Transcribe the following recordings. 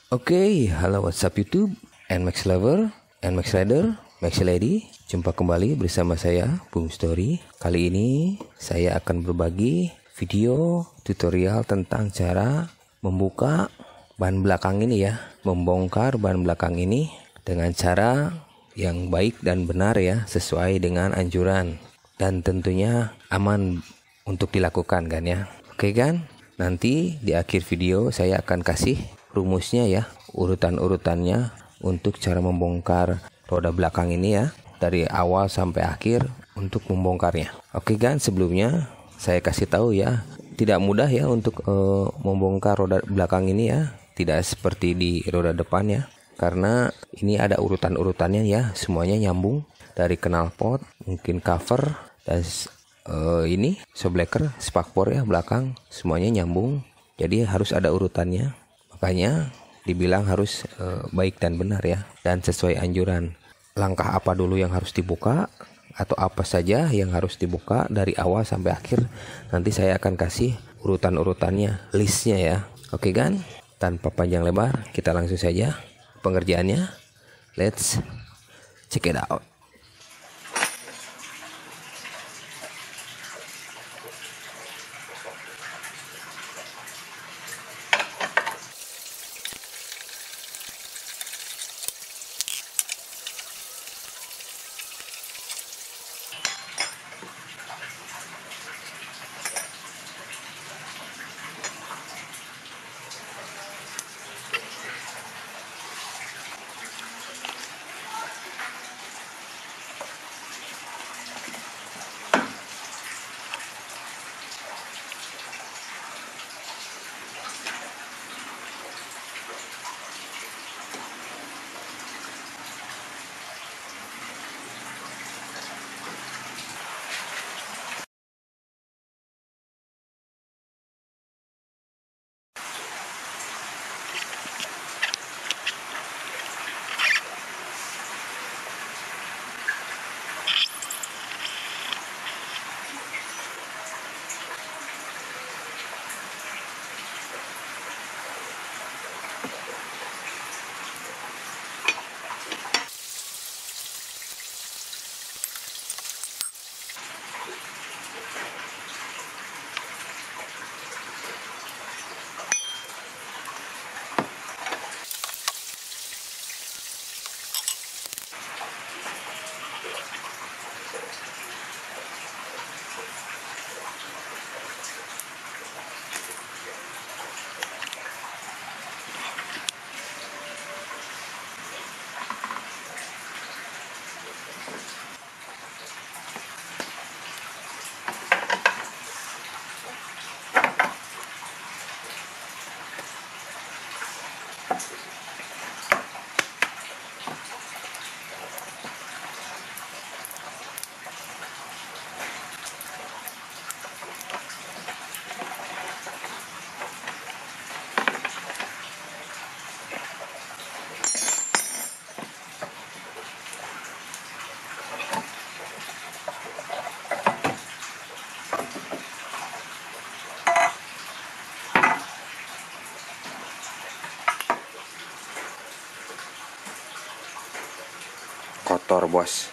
Oke, halo WhatsApp YouTube, NMAX Lover, NMAX Rider, Max Lady. Jumpa kembali bersama saya, Bung Story. Kali ini saya akan berbagi video tutorial tentang cara membuka ban belakang ini ya. Membongkar ban belakang ini dengan cara yang baik dan benar ya, sesuai dengan anjuran. Dan tentunya aman untuk dilakukan kan ya. Oke kan? Nanti di akhir video saya akan kasih rumusnya ya, urutan-urutannya untuk cara membongkar roda belakang ini ya, dari awal sampai akhir untuk membongkarnya. Oke kan, sebelumnya saya kasih tahu ya, tidak mudah ya untuk membongkar roda belakang ini ya, tidak seperti di roda depan ya, karena ini ada urutan-urutannya ya, semuanya nyambung dari knalpot, mungkin cover dan ini shockbreaker, spakbor ya belakang, semuanya nyambung, jadi harus ada urutannya. Makanya dibilang harus baik dan benar ya, dan sesuai anjuran. Langkah apa dulu yang harus dibuka, atau apa saja yang harus dibuka dari awal sampai akhir, nanti saya akan kasih urutan-urutannya, listnya ya. Oke kan? Tanpa panjang lebar, kita langsung saja pengerjaannya. Let's check it out. Kotor bos.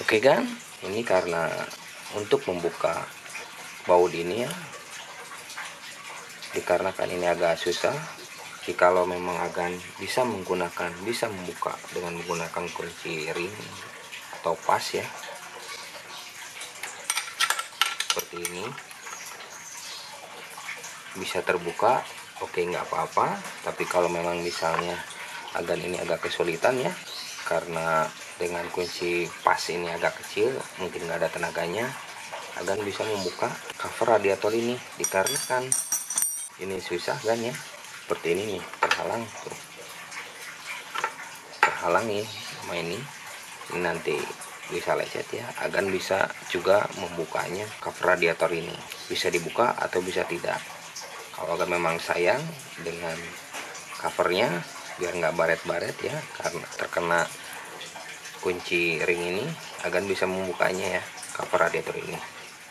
Oke kan, ini karena untuk membuka baut ini ya, dikarenakan ini agak susah. Jikalau memang agan bisa membuka dengan menggunakan kunci ring atau pas ya, seperti ini bisa terbuka, oke nggak apa-apa. Tapi kalau memang misalnya agan ini agak kesulitan ya, karena dengan kunci pas ini agak kecil, mungkin nggak ada tenaganya, agan bisa membuka cover radiator ini. Dikarenakan ini susah kan ya, seperti ini nih, terhalang tuh, terhalang nih sama ini nanti bisa lecet ya. Agan bisa juga membukanya, cover radiator ini bisa dibuka atau bisa tidak. Kalau agan memang sayang dengan covernya biar nggak baret-baret ya, karena terkena kunci ring ini, agan bisa membukanya ya, cover radiator ini.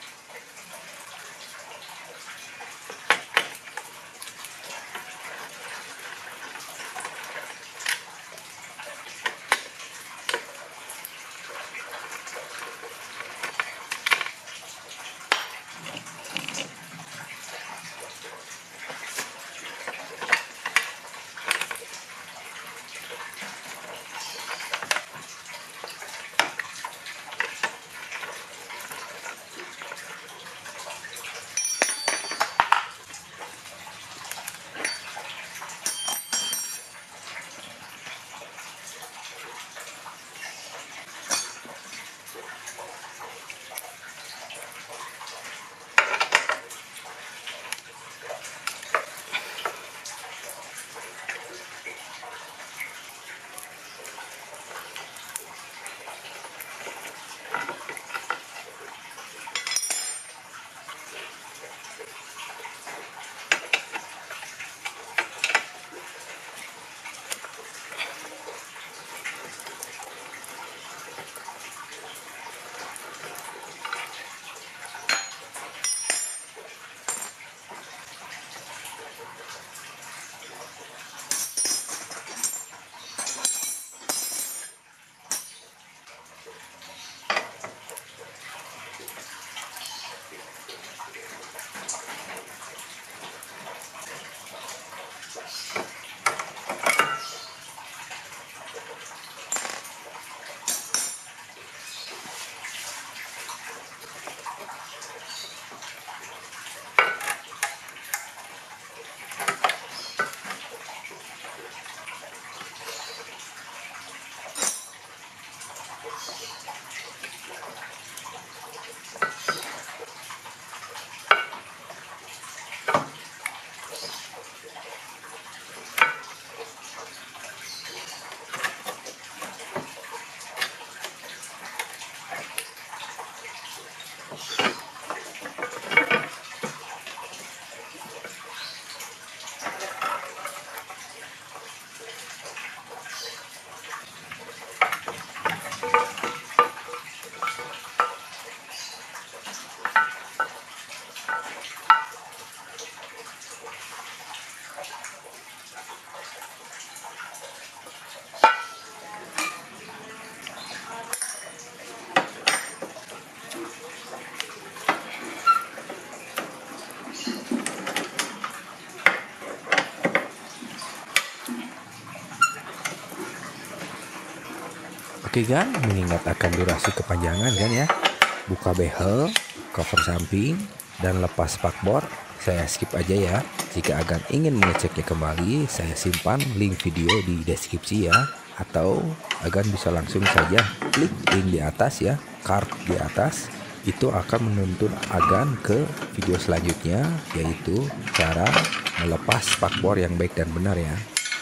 Oke kan, mengingat akan durasi kepanjangan kan ya, buka behel, cover samping, dan lepas spakbor, saya skip aja ya. Jika agan ingin mengeceknya kembali, saya simpan link video di deskripsi ya, atau agan bisa langsung saja klik link di atas ya, card di atas. Itu akan menuntun agan ke video selanjutnya, yaitu cara melepas spakbor yang baik dan benar ya.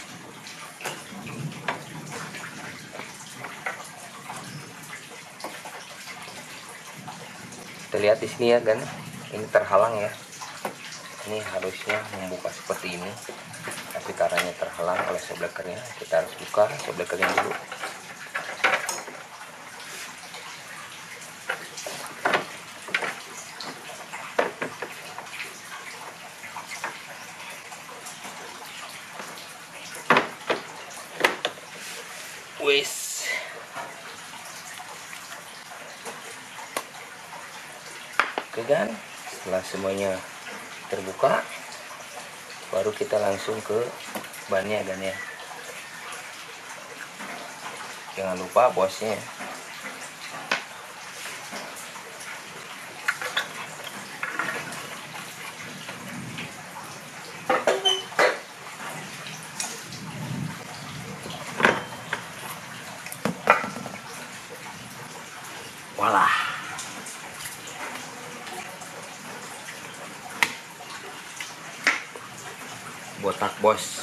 Kita lihat di sini ya kan, ini terhalang ya. Ini harusnya membuka seperti ini, tapi karena terhalang oleh seblekernya, kita harus buka seblekernya dulu. Wis, Oke kan, setelah semuanya terbuka, baru kita langsung ke bannya kan ya. Jangan lupa bosnya. Walah. Botak bos.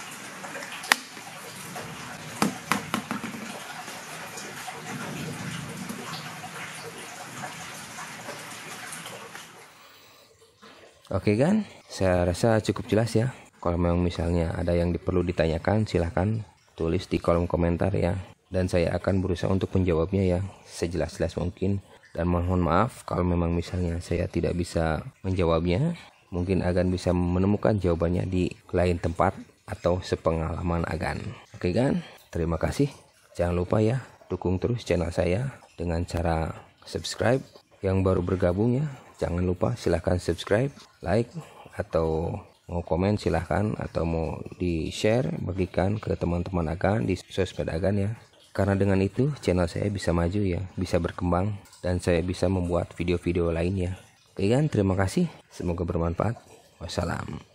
Oke kan, saya rasa cukup jelas ya. Kalau memang misalnya ada yang perlu ditanyakan, silahkan tulis di kolom komentar ya. Dan saya akan berusaha untuk menjawabnya ya sejelas-jelas mungkin. Dan mohon maaf kalau memang misalnya saya tidak bisa menjawabnya. Mungkin Agan bisa menemukan jawabannya di lain tempat atau sepengalaman Agan. Oke kan, terima kasih. Jangan lupa ya, dukung terus channel saya dengan cara subscribe. Yang baru bergabung ya, jangan lupa silahkan subscribe, like, atau mau komen silahkan, atau mau di share, bagikan ke teman-teman Agan di sosmed Agan ya. Karena dengan itu channel saya bisa maju ya, bisa berkembang, dan saya bisa membuat video-video lainnya. Oke kan, terima kasih, semoga bermanfaat. Wassalam.